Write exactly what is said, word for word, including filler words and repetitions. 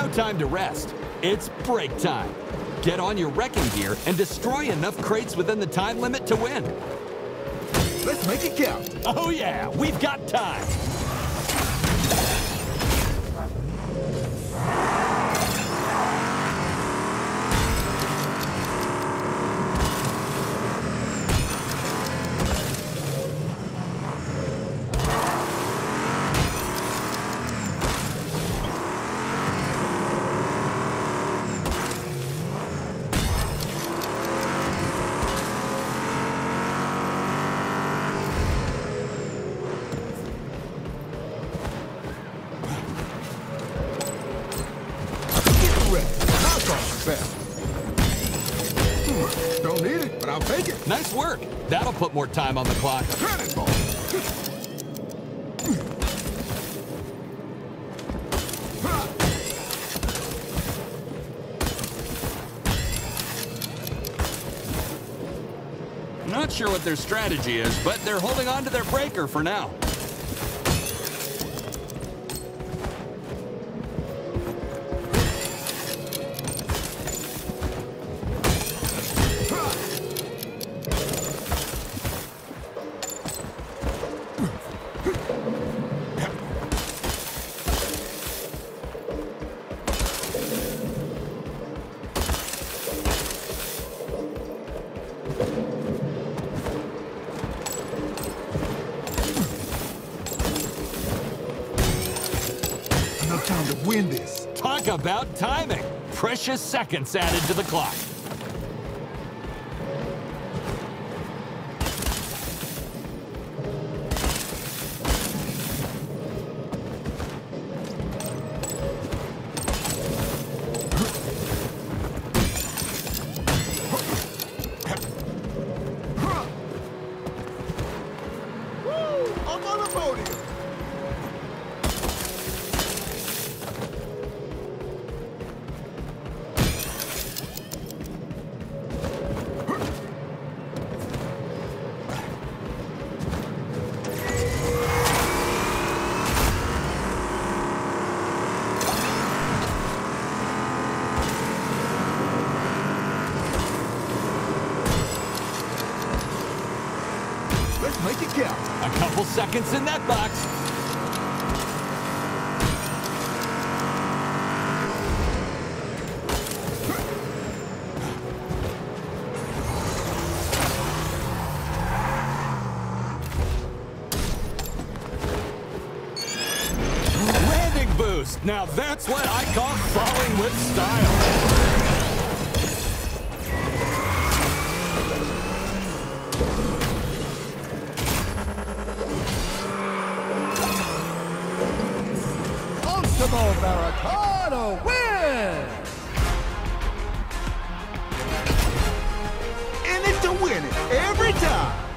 time to rest. It's break time. Get on your wrecking gear and destroy enough crates within the time limit to win. Let's make it count. Oh yeah, we've got time. Don't need it, but I'll take it. Nice work. That'll put more time on the clock. Cannonball. Not sure what their strategy is, but they're holding on to their breaker for now. Enough time to win this. Talk about timing. Precious seconds added to the clock. Woo! I'm on the podium. Let's make it count. A couple seconds in that box. Landing boost. Now that's what I call falling with style. Barricado win! In it to win it, every time!